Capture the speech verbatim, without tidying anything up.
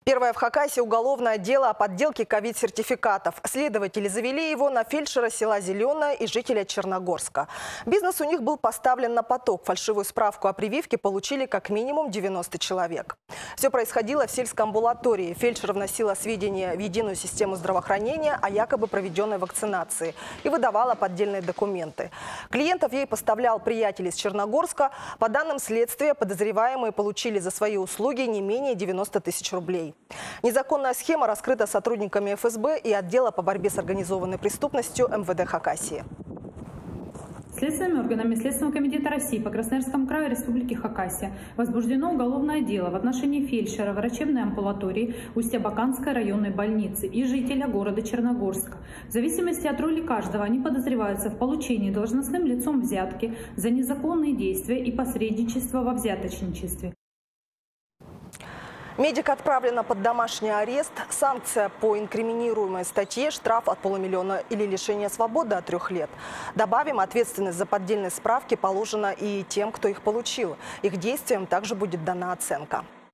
Первое в Хакасии уголовное дело о подделке ковид-сертификатов. Следователи завели его на фельдшера села Зеленое и жителя Черногорска. Бизнес у них был поставлен на поток. Фальшивую справку о прививке получили как минимум девяносто человек. Все происходило в сельской амбулатории. Фельдшер вносила сведения в единую систему здравоохранения о якобы проведенной вакцинации и выдавала поддельные документы. Клиентов ей поставлял приятель из Черногорска. По данным следствия, подозреваемые получили за свои услуги не менее девяноста тысяч рублей. Незаконная схема раскрыта сотрудниками эф эс бэ и отдела по борьбе с организованной преступностью эм вэ дэ Хакасии. Следственными органами Следственного комитета России по Красноярскому краю Республики Хакасия возбуждено уголовное дело в отношении фельдшера врачебной амбулатории Усть-Абаканской районной больницы и жителя города Черногорска. В зависимости от роли каждого они подозреваются в получении должностным лицом взятки за незаконные действия и посредничество во взяточничестве. Медик отправлена под домашний арест. Санкция по инкриминируемой статье – штраф от полумиллиона или лишение свободы от трех лет. Добавим, ответственность за поддельные справки положена и тем, кто их получил. Их действиям также будет дана оценка.